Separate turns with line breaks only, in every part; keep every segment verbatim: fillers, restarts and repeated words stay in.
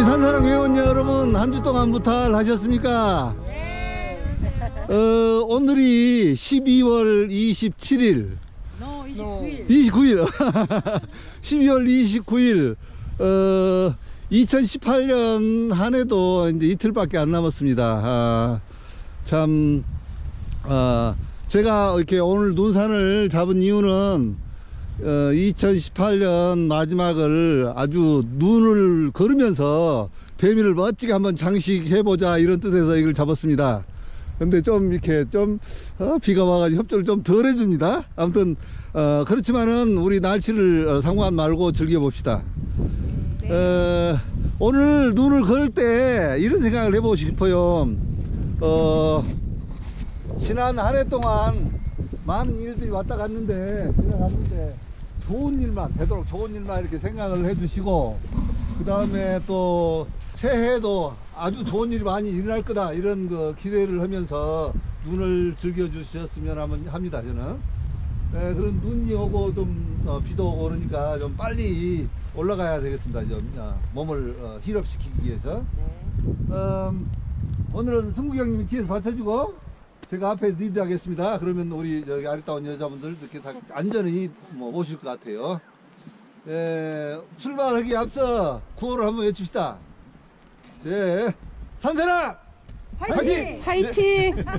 우리 산사랑 회원 여러분, 한 주 동안 무탈 하셨습니까?
네.
어, 오늘이 십이월 이십칠일.
No, 이십구일.
이십구일. 십이월 이십구일. 어, 이천십팔 년 한 해도 이제 이틀밖에 안 남았습니다. 아, 참, 아, 제가 이렇게 오늘 눈산을 잡은 이유는 어, 이천십팔 년 마지막을 아주 눈을 걸으면서 대미를 멋지게 한번 장식해보자, 이런 뜻에서 이걸 잡았습니다. 근데 좀 이렇게 좀 어, 비가 와가지고 협조를 좀 덜 해줍니다. 아무튼 어, 그렇지만은 우리 날씨를 상관 말고 즐겨봅시다.
네.
어, 오늘 눈을 걸 때 이런 생각을 해보고 싶어요. 어, 지난 한 해 동안 많은 일들이 왔다 갔는데, 지나갔는데, 좋은 일만, 되도록 좋은 일만 이렇게 생각을 해 주시고, 그 다음에 또 새해도 아주 좋은 일이 많이 일어날 거다, 이런 그 기대를 하면서 눈을 즐겨 주셨으면 합니다, 저는. 네, 그런 눈이 오고 좀 어, 비도 오고 그러니까 좀 빨리 올라가야 되겠습니다. 좀 어, 몸을 어, 힐업시키기 위해서.
네.
음, 오늘은 승국이 형님이 뒤에서 받쳐주고 제가 앞에 리드 하겠습니다. 그러면 우리 저기 아리따운 여자분들 이렇게 다 안전히 뭐 모실 것 같아요. 예, 출발하기 앞서 구호를 한번 외칩시다. 제 산사랑
화이팅!
화이팅!
네.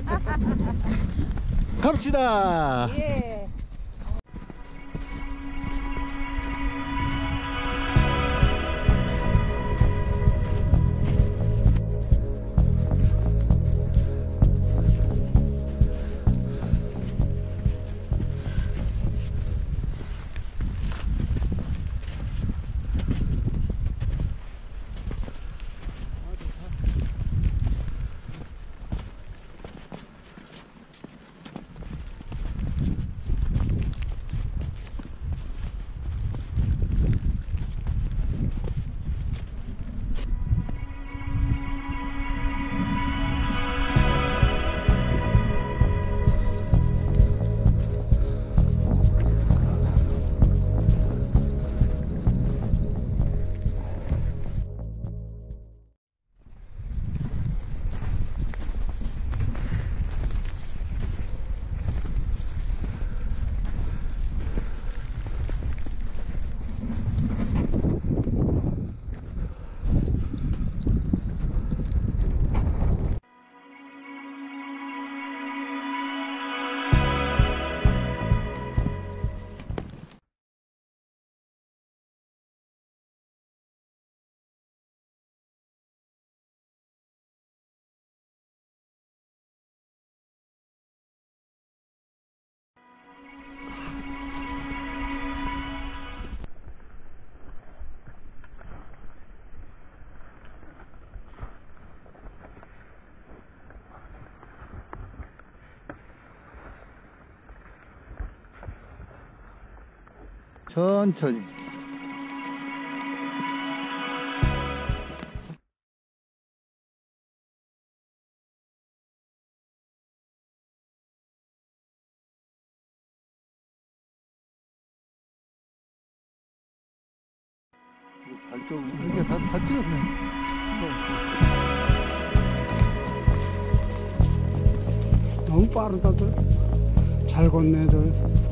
갑시다.
예.
천천히. 발쪽 이게 다, 다 찍었네.
너무 빠르다들. 잘 걷네들.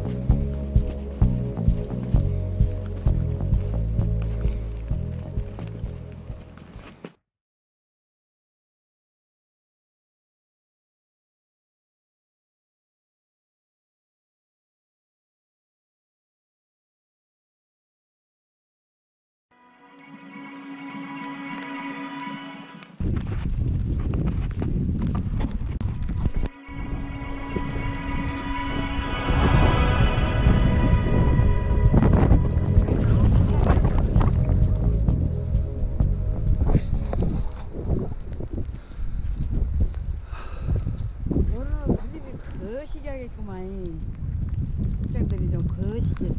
거시기하겠구만. 국장들이 좀 거시기했어.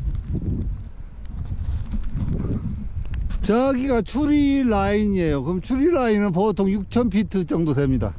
저기가 추리 라인이에요. 그럼 추리 라인은 보통 육천 피트 정도 됩니다.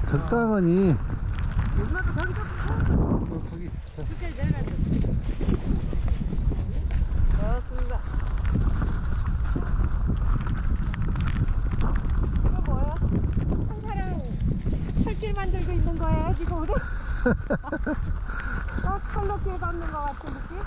적당하니. 어, 거기.
좋습니다. 이거 뭐야? 한 사람 철길 만들고 있는 거예요 지금 우리? 딱 철로길 밟는 것 같은 느낌?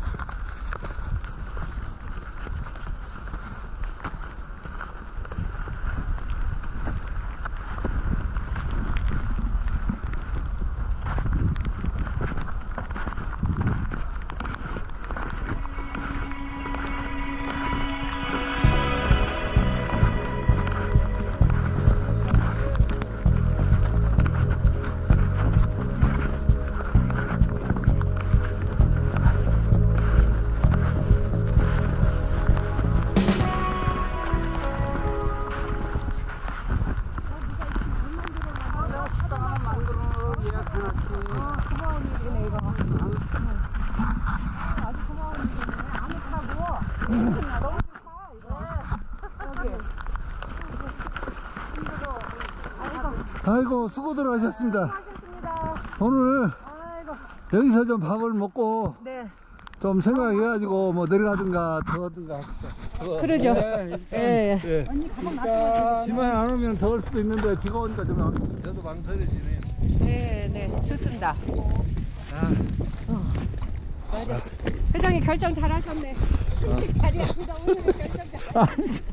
아이고, 수고들 하셨습니다.
하셨습니다.
오늘
아이고.
여기서 좀 밥을 먹고
네.
좀 생각해가지고 뭐 내려가든가 더 하든가 합시다.
그러죠. 예.
예.
언니 가방 놔둬.
비만 안 오면 더울 수도 있는데 비가 오니까 좀 망- 저도 망설여지네요.
네, 네, 좋습니다.
아,
맞아. 회장님 결정 잘하셨네. 자리합니다. 오늘 결정 잘.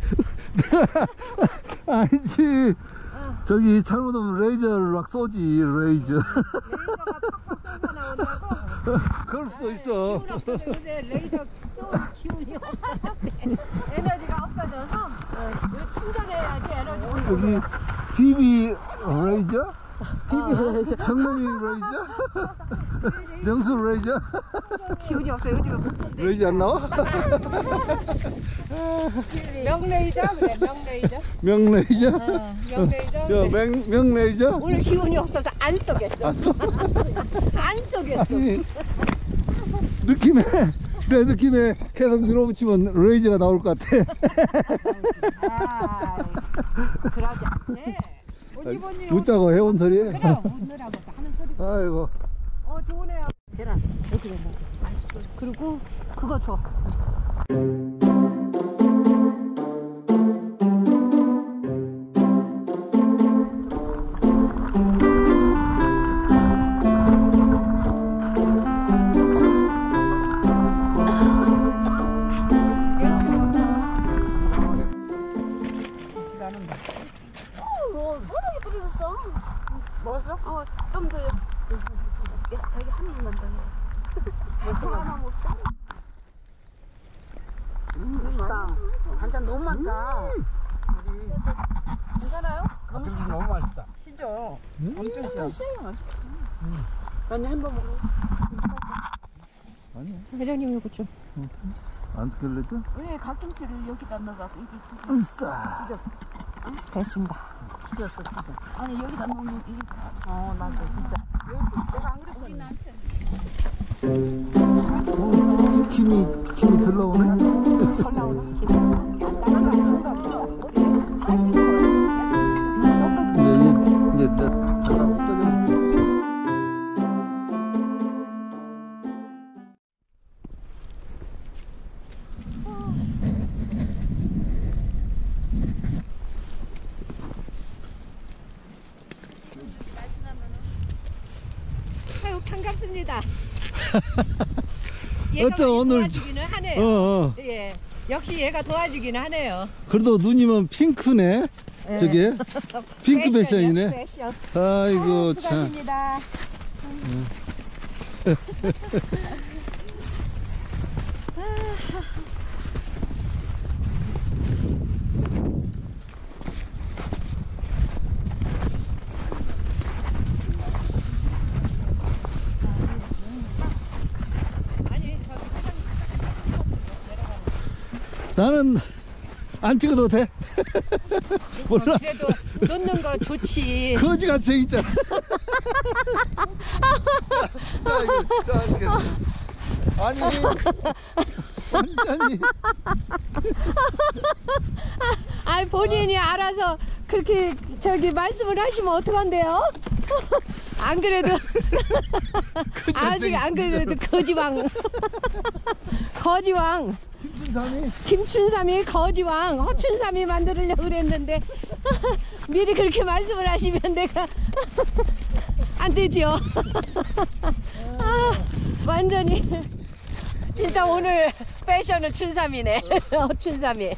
아니지. 저기 잘못하면 레이저를 막 쏘지, 레이저.
레이저가 팍팍 쏘고 나온다고.
그럴 수도 있어.
기운 없어서 요새 레이저 쏘는 기운이 없어서 에너지가 없어져서 이거 충전해야지 에너지.
여기 비비 레이저? 정남이 레이저? 명수 레이저?
기운이 없어요. 요즘에 못 쏜대.
레이저 안 나와?
명레이저 그래 명레이저.
명레이저?
어, 명레이저.
야,
그래.
명, 명레이저?
오늘 기운이 없어서 안 쏘겠어.
안 써?
안 쏘겠어.
아니, 느낌에, 내 느낌에 계속 밀어붙이면 레이저가 나올 것 같아.
아, 그러지 않지. 어디보니
웃자고 해온 소리에.
그래 웃느라고 하는 소리.
아이고.
어 좋으네요. 계란 이렇게 된다. 맛있어. 그리고 그거 줘.
워낙에 떨어졌어.
먹었어?
어, 좀 더. 야, 자기 한 입만 더. 더 하나 먹자.
음, 맛있다. 반찬 너무 많다.
괜찮아요?
너무
김치 너무 맛있다.
시죠.
엄청 짜.
시향이 맛있지. 언니 한 번 먹어.
아니야.
회장님 이거 좀.
안 들렸죠?
왜 갓김치를 여기다 넣어갖고 이게
으쌰.
찢었어.
됐습니다.
찢었어, 찢어. 아니 여기다 넣으면 이게. 어, 맞아, 진짜. 여기 내가 안 그랬거든.
어, 김이, 김이 들러오네.
잘 나오나? 기분.
나는 안 쓴다. 어떻게 빠지는 거야?
이제, 이제, 이제, 내 잠깐 꺼져.
아유 반갑습니다.
어쩌, 오늘
도와주기는 하네요.
어, 어.
예. 역시 얘가 도와주기는 하네요.
그래도 누님은 핑크네.
예.
저게. 핑크
패션이요,
패션이네.
패션.
아이고,
아,
참.
수고하십니다. 아니 저기
나는 안 찍어도 돼. 몰라.
그래도 놓는 거 좋지.
거지같이 생겼잖아. 자, 이거, 자, 이렇게. 아니, 완전히.
아 본인이 알아서 그렇게 저기 말씀을 하시면 어떡한데요? 안 그래도 아직 안 그래도 거지왕 거지왕
김춘삼이
김춘삼이 거지왕 허춘삼이 만들려고 그랬는데 미리 그렇게 말씀을 하시면 내가 안 되지요. 아, 완전히 진짜 오늘 패션은 춘삼이네. 허춘삼이.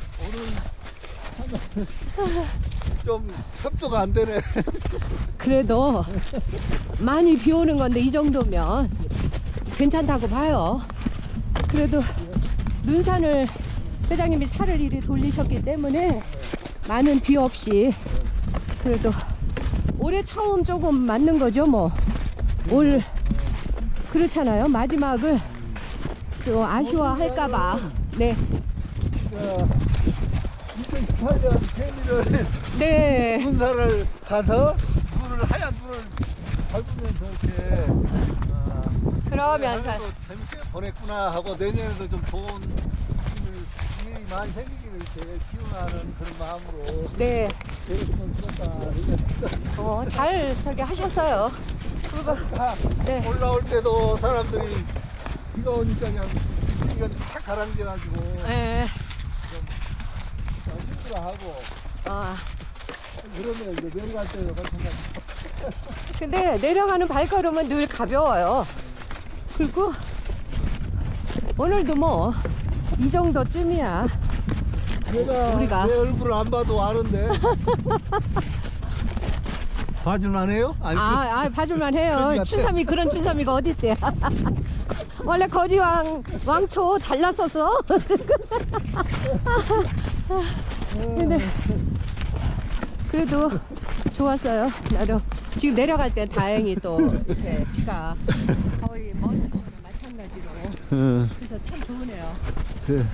좀 협조가 안 되네.
그래도 많이 비 오는 건데 이 정도면 괜찮다고 봐요. 그래도 눈산을 회장님이 차를 이리 돌리셨기 때문에 많은 비 없이 그래도 올해 처음 조금 맞는 거죠 뭐. 올 그렇잖아요. 마지막을 좀 아쉬워할까봐. 네.
이천십팔 년 생일을
네.
군사를 가서 눈을 하얀 눈을 밟으면서 이렇게 아,
그러면서
올해 하루도 재밌게 보냈구나 하고 내년에도 좀 좋은 일이 많이 생기기를 이렇게 기원하는 그런 마음으로
네.
계획을 쓰었다.
어, 잘 저기 하셨어요. 그리고 네.
올라올 때도 사람들이 비가 오니까 그냥 이건 싹 가라앉아가지고
네.
좀 힘들어하고
어.
그러면 이제 내려갈 때도 마찬가지.
근데 내려가는 발걸음은 늘 가벼워요. 그리고 오늘도 뭐 이 정도쯤이야.
내가
우리가.
내 얼굴을 안 봐도 아는데. 봐줄만 해요? 아니,
아, 아 봐줄만
거지
해요.
같아.
춘삼이 그런 춘삼이가 어딨대요. 원래 거지왕 왕초 잘났었어. 근데 그래도 좋았어요. 나도 지금 내려갈 땐 다행히 또 이렇게 비가 거의 먼지랑 마찬가지로.
어,
그래서 참 좋으네요.
그래.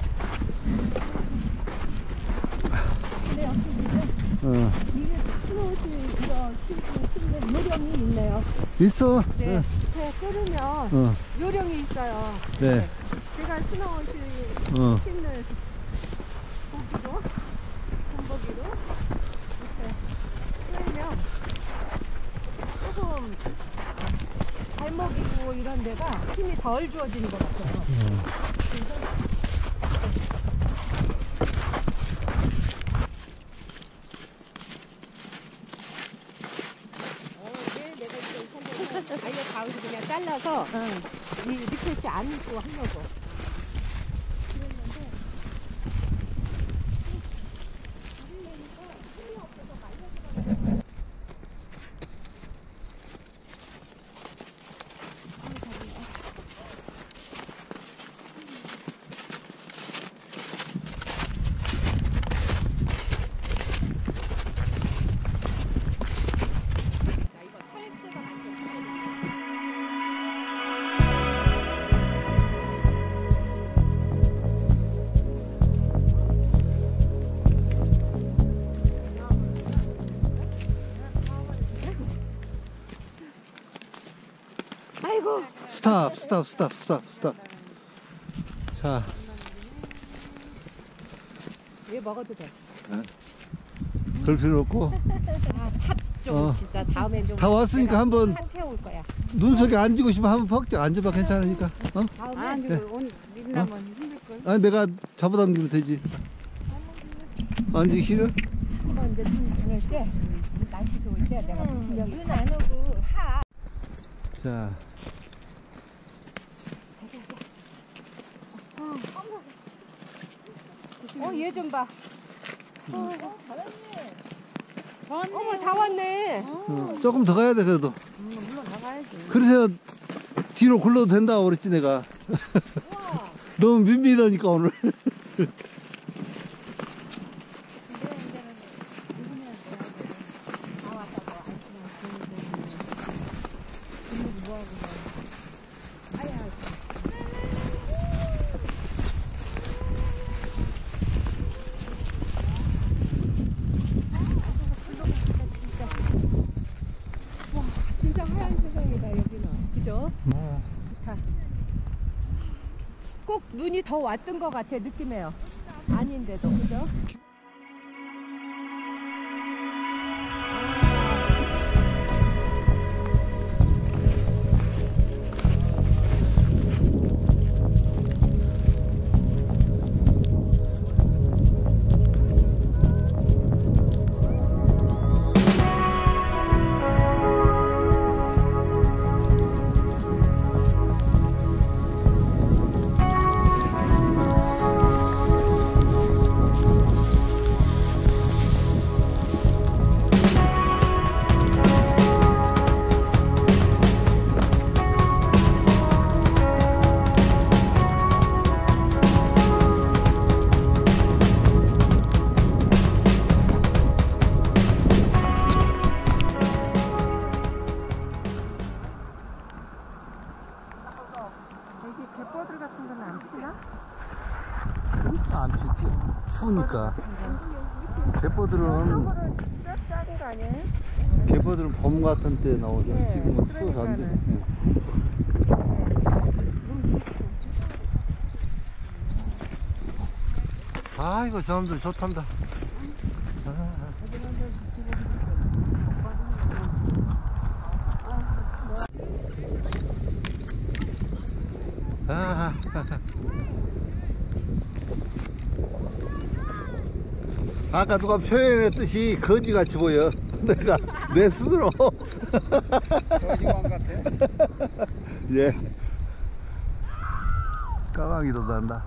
근데 여기 이제
어.
이게 스노우실 이거 신고 신는 요령이 있네요.
있어?
네,
어.
배 끓으면
어.
요령이 있어요.
네.
제가 스노우실
어.
신는 고기로 군고기로 이렇게 끓으면 조금 발목이고 이런 데가 힘이 덜 주어지는 것 같아요. 그래서 아예 가운데 그냥 잘라서 이 리프레시 안고 하려고. 아이고.
스탑, 스탑, 스탑, 스탑, 스탑. 자,
얘 먹어도 돼.
그럴 필요 없고.
아, 팥좀
어.
진짜 다음엔 좀.
다 왔으니까 한번
한 태울 거야.
눈속에 앉고 싶으면 한번 퍽 앉아봐. 괜찮으니까. 어?
다음에
안
네.
주고 온 민남은 힘들걸.
아, 내가 잡아당기면 되지. 앉기 싫어?
한번 이제 눈 감을 때 날씨 좋을 때 내가 분명히 눈 안 오고 하.
자,
어, 얘 좀 봐.
어,
어머, 다 왔네.
어, 조금 더 가야 돼, 그래도.
물론 나가야지.
그래서 뒤로 굴러도 된다고 그랬지, 내가. 너무 밋밋하니까, 오늘.
진짜 하얀 세상이다, 여기는. 그죠?
어.
좋다. 꼭 눈이 더 왔던 것 같아, 느낌에요. 아닌데도, 그죠?
추우니까. 갯버들은
작은 거 아니에요?
갯버들은 봄 같은 때 나오죠.
네,
지금은 추워서 안 돼. 네. 아 이거 저놈들 좋단다. 아. 아까 누가 표현했듯이 거지같이 보여. 내가 내 스스로.
거지왕 같아?
예. 까마귀도 난다.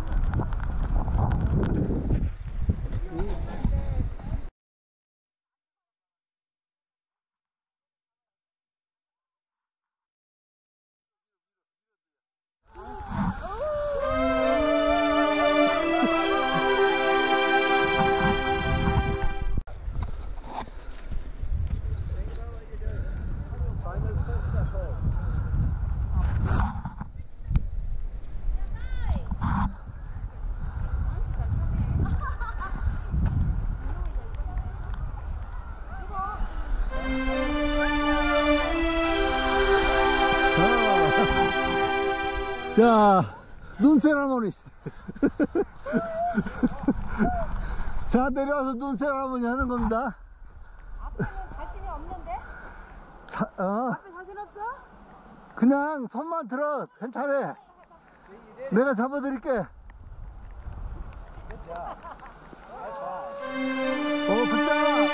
자, 눈세라모니. 자, 내려와서 눈세라모니 하는 겁니다.
앞에는 자신이 없는데?
자, 어,
앞에 자신 없어?
그냥 손만 들어. 괜찮아. 내가 잡아드릴게. 어, 붙자.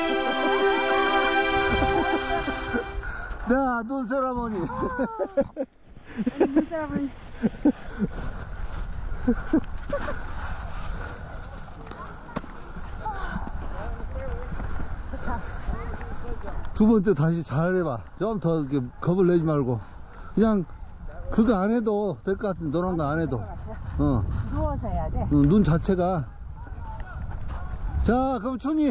야, 눈세라모니.
눈사람을
두 번째 다시 잘해봐. 좀 더 이렇게 겁을 내지 말고. 그냥 그거 안 해도 될 것 같은데, 노란 거 안 해도. 어.
누워서 해야 돼.
어, 눈 자체가. 자, 그럼 춘이.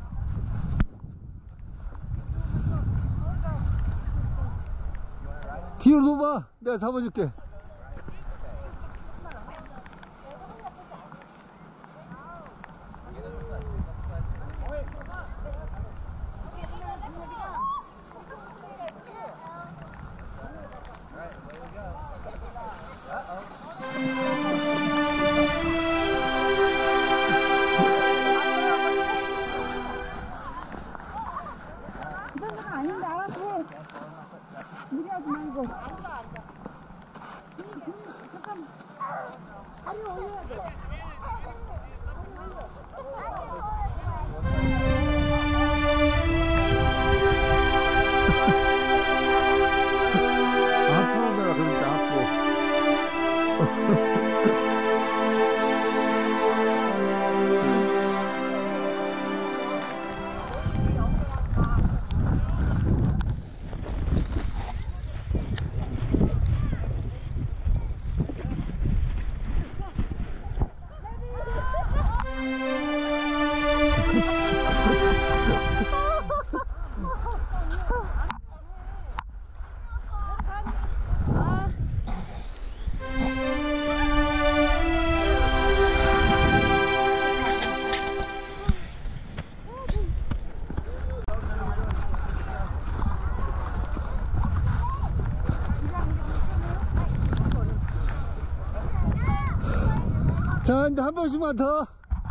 뒤로 둬봐. 내가 잡아줄게.
그 정도는 아닌데 알아서 해. 무리하지 말고. 잠깐. 다리 올려야 돼.
앞으로 내라 그러니까 앞으로. 자, 이제 한 번씩만 더.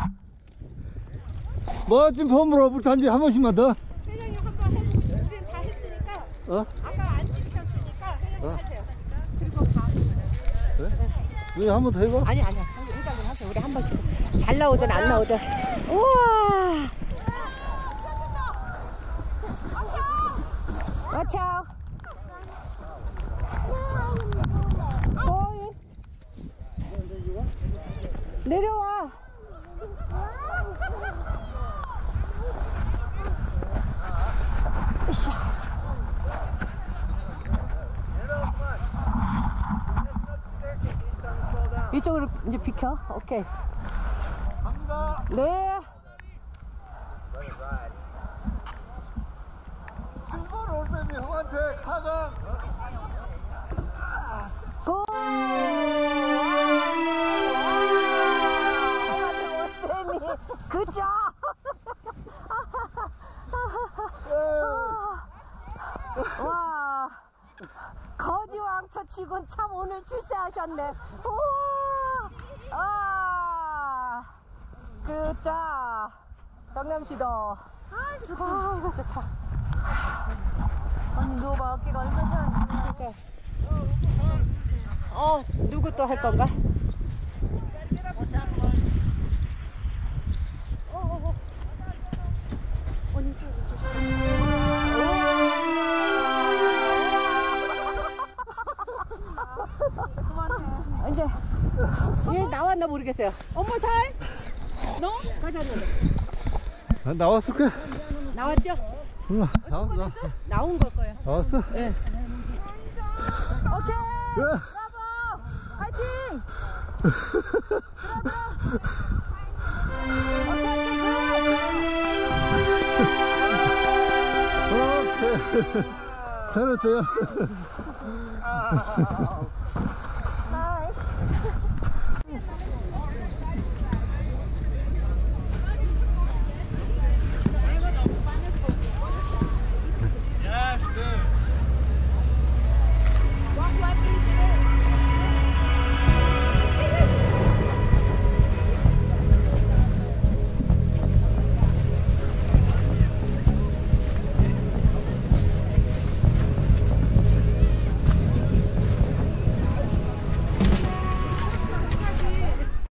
멋진 폼으로 불탄지 한 번씩만 더.
회장님 한번 해보고 우린 다 했으니까
어?
아까 안 지켰으니까 회장님
어?
하세요. 그리고 가.
그래? 왜 한 번 더 해봐?
아니 아니야. 회장님 하세요. 우리 한 번씩 잘 나오든 안 나오든. 우와. Watch out. 보이. 내려와. 으쌰. 이쪽으로 이제 비켜. 오케이.
갑니다.
네.
칠번 올빼미 형한테 가강.
고! 도망쳐 치곤 참 오늘 출세하셨네. 우와! 아, 그, 자, 정남씨도. 아, 좋다. 아, 이거 좋다.
언니 누워봐. 어깨가 얼마나
그러니까. 어, 누구 또 할 건가? 이제 얘 나왔나 모르겠어요.
엄마 탈? 너?
가져왔는데.
아, 나왔을 거야.
나왔죠?
응, 나왔어. 나-
나온 걸 거예요.
나왔어.
예.
오케이.
으아.
브라보. 파이팅.
오케이. 잘했어요.